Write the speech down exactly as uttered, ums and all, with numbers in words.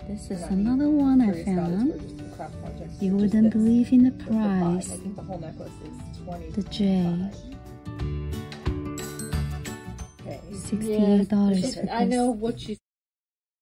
This is another one I found. You wouldn't believe in the price. The jade. sixty-eight dollars for this. I know what you